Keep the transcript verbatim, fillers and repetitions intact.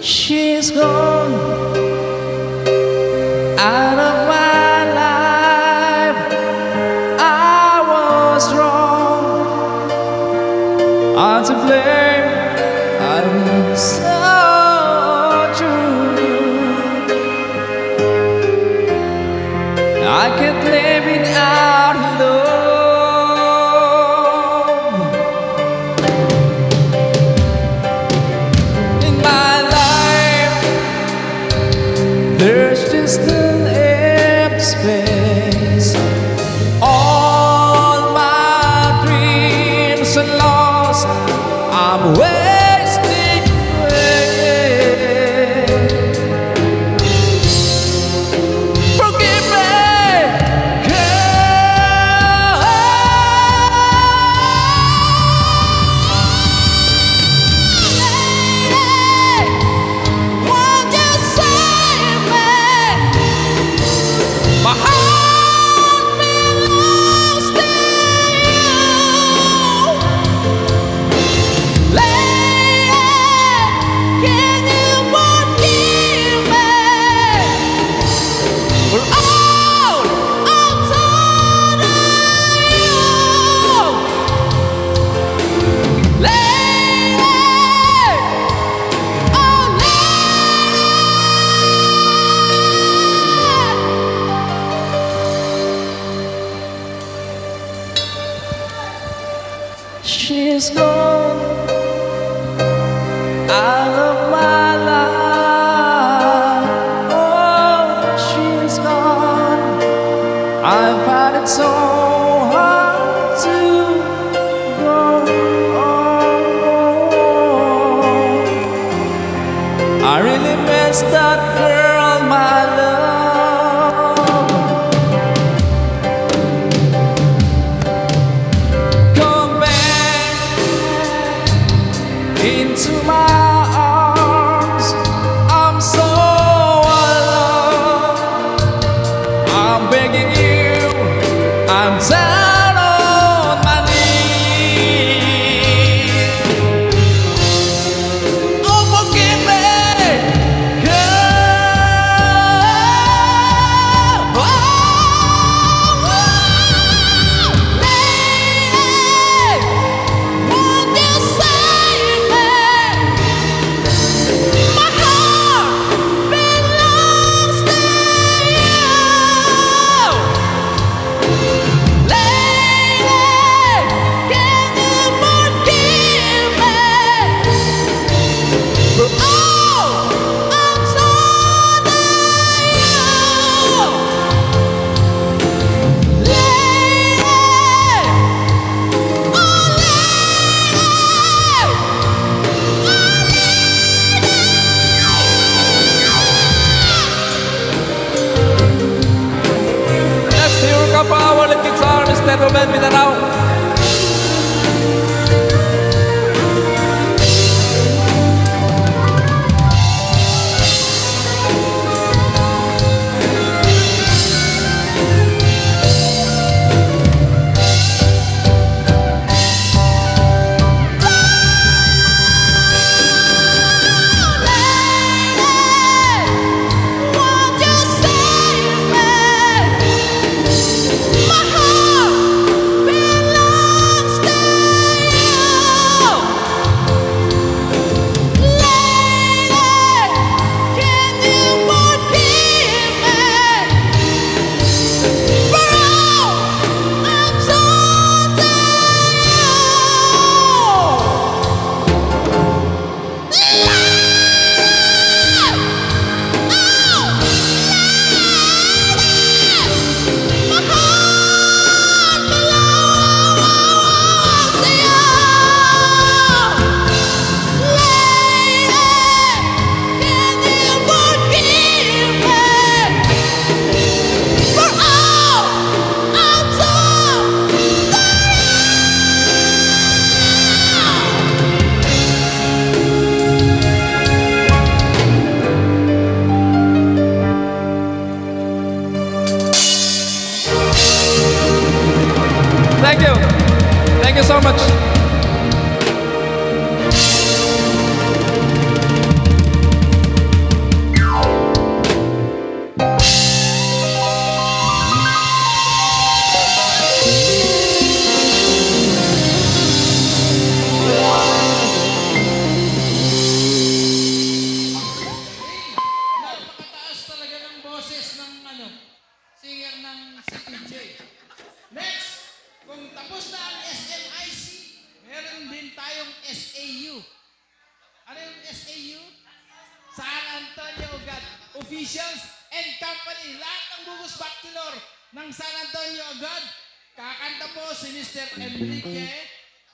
She's gone out of my life. I was wrong, I'm to blame. I'm so true. I can't live without love. There's just an empty space. All my dreams are lost. I'm wasting away. Forgive me, girl. Won't you save me? My heart belongs to you. Lady, can you forgive me for all I've done to you? Lady, oh lady. She's gone out of my life. Oh, she's gone. I find it so hard to go on. I really miss that girl, my love. Come back into my arms. I'm so alone. I'm begging you. I'm down on my knees. Oh, forgive me, girl. Oh, lady, won't you save me? chorus ng ano, singer ng C P J. Next, kung tapos na ang S M I C, meron din tayong S A U. Ano yung S A U? San Antonio Ugad. Officials and company. Lahat ng Bugos Bachelor ng San Antonio Ugad. Kakanta po si Mister Enrique